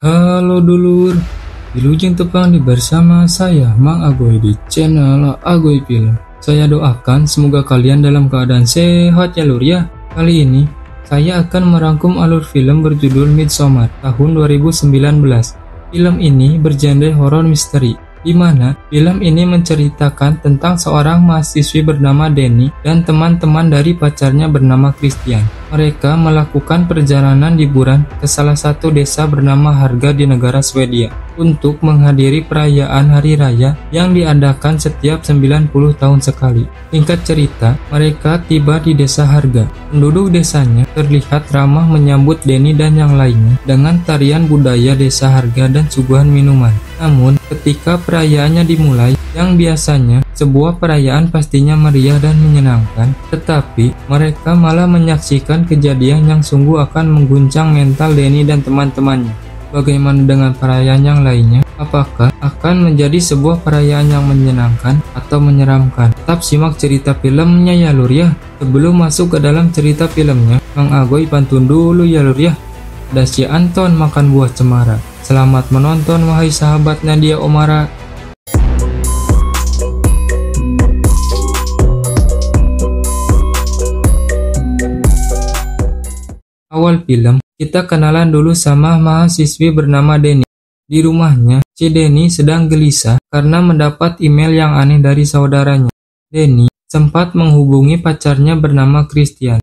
Halo dulur, wilujeng tepang di bersama saya Mang Agoy di channel Agoy Film. Saya doakan semoga kalian dalam keadaan sehat ya lur ya. Kali ini saya akan merangkum alur film berjudul Midsommar tahun 2019. Film ini bergenre horor misteri, di mana film ini menceritakan tentang seorang mahasiswi bernama Denny dan teman-teman dari pacarnya bernama Christian. Mereka melakukan perjalanan liburan ke salah satu desa bernama Harga di negara Swedia untuk menghadiri perayaan hari raya yang diadakan setiap 90 tahun sekali. Singkat cerita, mereka tiba di desa Harga. Penduduk desanya terlihat ramah menyambut Denny dan yang lainnya dengan tarian budaya desa Harga dan suguhan minuman. Namun, ketika perayaannya dimulai, yang biasanya sebuah perayaan pastinya meriah dan menyenangkan, tetapi mereka malah menyaksikan kejadian yang sungguh akan mengguncang mental Denny dan teman-temannya. Bagaimana dengan perayaan yang lainnya? Apakah akan menjadi sebuah perayaan yang menyenangkan atau menyeramkan? Tetap simak cerita filmnya ya lur ya. Sebelum masuk ke dalam cerita filmnya, Mang Agoy pantun dulu ya lur ya. Ada si Anton makan buah cemara. Selamat menonton wahai sahabat Nadia Omara. Awal film, kita kenalan dulu sama mahasiswi bernama Denny. Di rumahnya, si Denny sedang gelisah karena mendapat email yang aneh dari saudaranya. Denny sempat menghubungi pacarnya bernama Christian.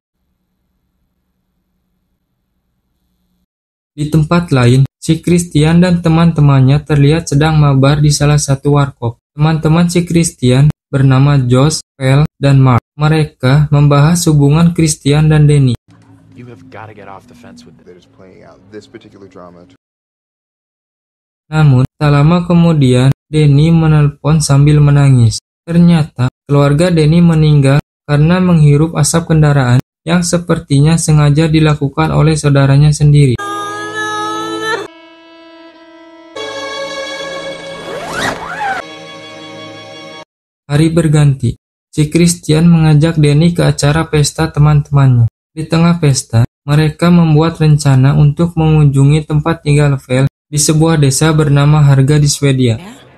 Di tempat lain, si Christian dan teman-temannya terlihat sedang mabar di salah satu warkop. Teman-teman si Christian bernama Josh, Phil, dan Mark. Mereka membahas hubungan Christian dan Denny. You have got to get off the fence with that is playing out this particular drama. Namun, tak lama kemudian, Denny menelpon sambil menangis. Ternyata, keluarga Denny meninggal karena menghirup asap kendaraan yang sepertinya sengaja dilakukan oleh saudaranya sendiri. Hari berganti, si Christian mengajak Denny ke acara pesta teman-temannya. Di tengah pesta, mereka membuat rencana untuk mengunjungi tempat tinggal Phil di sebuah desa bernama Harga di Swedia.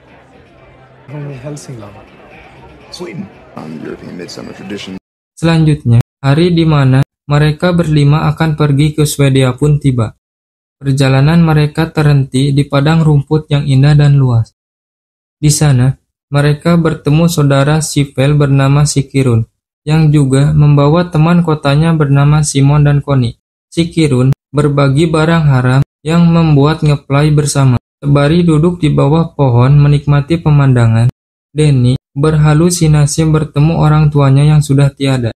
Selanjutnya, hari di mana mereka berlima akan pergi ke Swedia pun tiba. Perjalanan mereka terhenti di padang rumput yang indah dan luas. Di sana, mereka bertemu saudara si Phil bernama si Kirun, yang juga membawa teman kotanya bernama Simon dan Connie. Si Kirun berbagi barang haram yang membuat ngeplay bersama. Sembari duduk di bawah pohon menikmati pemandangan, Denny berhalusinasi bertemu orang tuanya yang sudah tiada.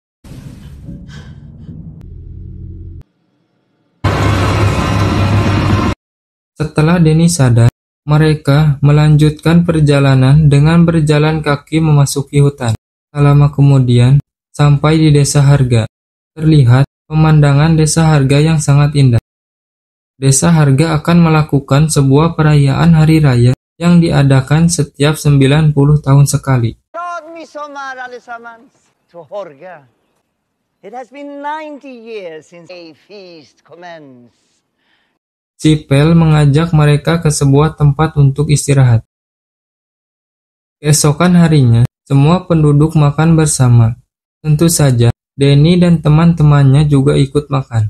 Setelah Denny sadar, mereka melanjutkan perjalanan dengan berjalan kaki memasuki hutan. Tak lama kemudian, sampai di desa Harga, terlihat pemandangan desa Harga yang sangat indah. Desa Harga akan melakukan sebuah perayaan hari raya yang diadakan setiap 90 tahun sekali. Midsommar allesammans to Horga. It has been 90 years since a feast commenced. Si Phil mengajak mereka ke sebuah tempat untuk istirahat. Keesokan harinya, semua penduduk makan bersama. Tentu saja, Denny dan teman-temannya juga ikut makan.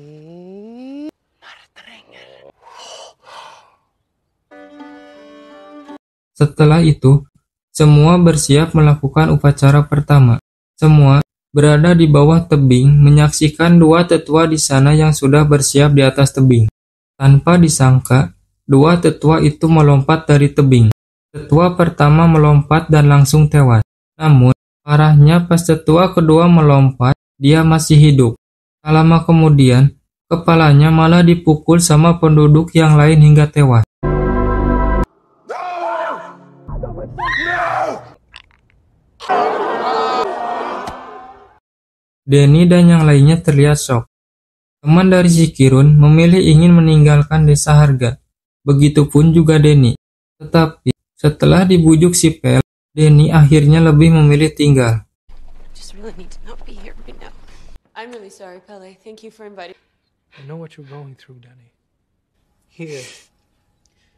Setelah itu, semua bersiap melakukan upacara pertama. Semua berada di bawah tebing menyaksikan dua tetua di sana yang sudah bersiap di atas tebing. Tanpa disangka, dua tetua itu melompat dari tebing. Tetua pertama melompat dan langsung tewas. Namun, parahnya pas tetua kedua melompat, dia masih hidup. Tak lama kemudian, kepalanya malah dipukul sama penduduk yang lain hingga tewas. Denny dan yang lainnya terlihat shock. Teman dari si Kirun memilih ingin meninggalkan desa Harga. Begitupun juga Denny. Tetapi, setelah dibujuk si Phil, Denny akhirnya lebih memilih tinggal. I'm really sorry, Pele. Thank you for inviting. I know what you're going through, Danny. Here,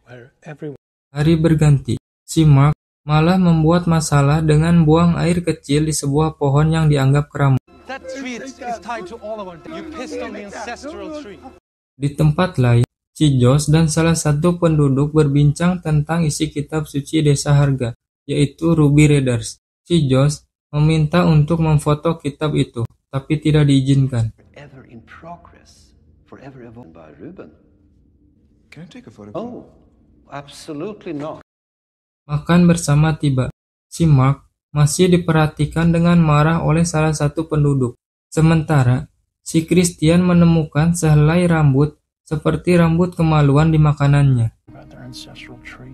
where everyone Hari berganti, si Mark malah membuat masalah dengan buang air kecil di sebuah pohon yang dianggap keramat. that tree is tied to all of our you pissed on the ancestral tree. Di tempat lain, si Josh dan salah satu penduduk berbincang tentang isi kitab suci Desa Harga, yaitu Ruby Raiders. Si Josh meminta untuk memfoto kitab itu, tapi tidak diizinkan. Ever in progress, forever evolved by Ruben. Can I take a photo? Oh, absolutely not. Makan bersama tiba. Si Mark masih diperhatikan dengan marah oleh salah satu penduduk. Sementara, si Christian menemukan sehelai rambut seperti rambut kemaluan di makanannya. About their ancestral tree.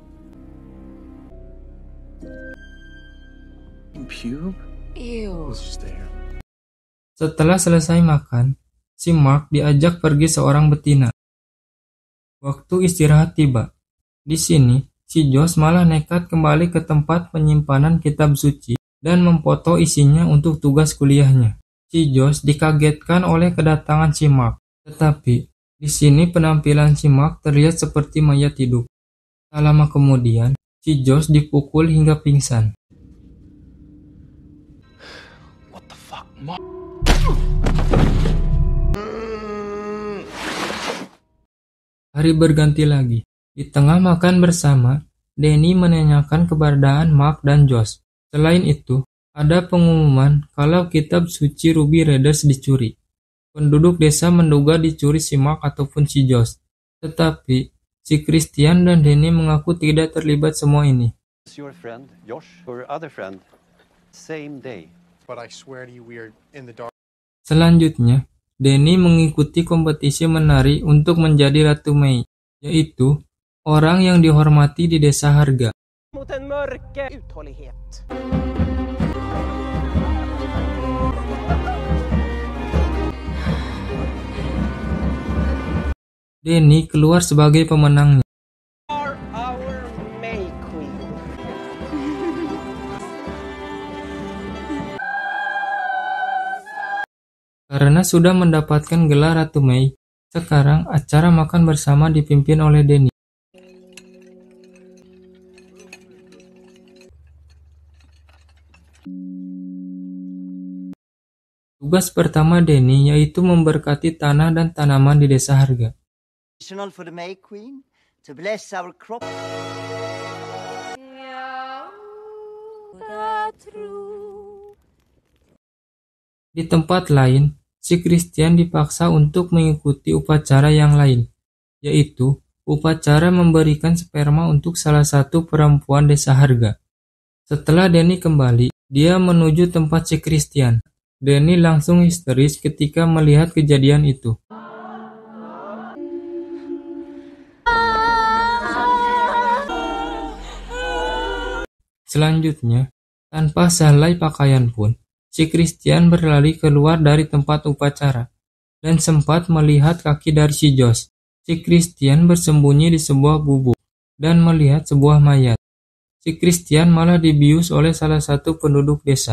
In pube? Ew. Let's just stay here. Setelah selesai makan, si Mark diajak pergi seorang betina. Waktu istirahat tiba. Di sini, si Josh malah nekat kembali ke tempat penyimpanan kitab suci dan memfoto isinya untuk tugas kuliahnya. Si Josh dikagetkan oleh kedatangan si Mark, tetapi di sini penampilan si Mark terlihat seperti mayat hidup. Tak lama kemudian, si Josh dipukul hingga pingsan. What the fuck? Mark? Hari berganti lagi. Di tengah makan bersama, Danny menanyakan keberadaan Mark dan Josh. Selain itu, ada pengumuman kalau kitab suci Ruby Raiders dicuri. Penduduk desa menduga dicuri si Mark ataupun si Josh. Tetapi, si Christian dan Danny mengaku tidak terlibat semua ini. Is your friend, Josh, or other friend? Same day. But I swear to you, we are in the dark. Selanjutnya, Danny mengikuti kompetisi menari untuk menjadi Ratu Mei, yaitu orang yang dihormati di Desa Harga. Mot en mörke uthållighet. Danny keluar sebagai pemenangnya. Are our May Queen. Karena sudah mendapatkan gelar Ratu Mei, sekarang acara makan bersama dipimpin oleh Danny. Tugas pertama Danny yaitu memberkati tanah dan tanaman di Desa Harga. Traditional for the May Queen to bless our crop. Di tempat lain, si Christian dipaksa untuk mengikuti upacara yang lain, yaitu upacara memberikan sperma untuk salah satu perempuan Desa Harga. Setelah Danny kembali, dia menuju tempat si Christian. Danny langsung histeris ketika melihat kejadian itu. Selanjutnya, tanpa sehelai pakaian pun, si Christian berlari keluar dari tempat upacara dan sempat melihat kaki dari si Josh. Si Christian bersembunyi di sebuah gubuk dan melihat sebuah mayat. Si Christian malah dibius oleh salah satu penduduk desa.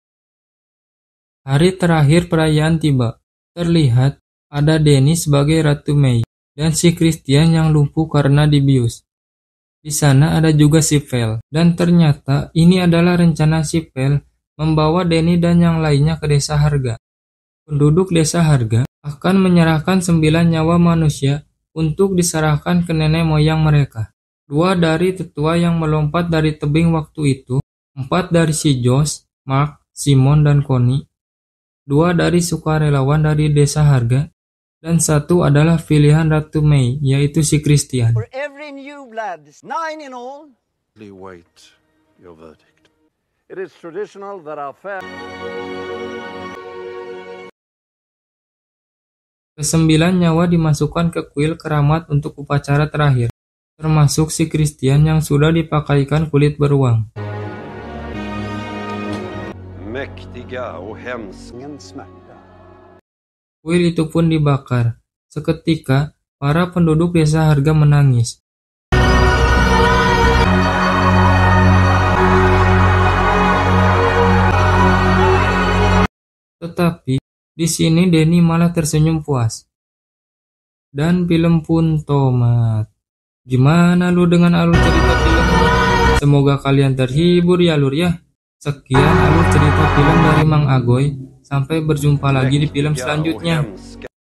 Hari terakhir perayaan tiba. Terlihat ada Danny sebagai Ratu Mei dan si Christian yang lumpuh karena dibius. Di sana ada juga si Vel, dan ternyata ini adalah rencana si Vel membawa Danny dan yang lainnya ke Desa Harga. Penduduk Desa Harga akan menyerahkan 9 nyawa manusia untuk diserahkan ke nenek moyang mereka. 2 dari tetua yang melompat dari tebing waktu itu, 4 dari si Josh, Mark, Simon, dan Connie, 2 dari sukarelawan dari Desa Harga, dan 1 adalah pilihan Ratu Mei, yaitu si Christian. For every new blood, 9 in all. Wait your verdict. It is traditional that our Kesembilan nyawa dimasukkan ke kuil keramat untuk upacara terakhir, termasuk si Christian yang sudah dipakaikan kulit beruang. Mäktiga och hemsken smärta. Kuil itu pun dibakar. Seketika, para penduduk Desa Harga menangis. Tetapi, di sini Danny malah tersenyum puas. Dan film pun tamat. Gimana Lur dengan alur cerita film? Semoga kalian terhibur ya Lur ya. Sekian alur cerita film dari Mang Agoy. Sampai berjumpa lagi di film selanjutnya.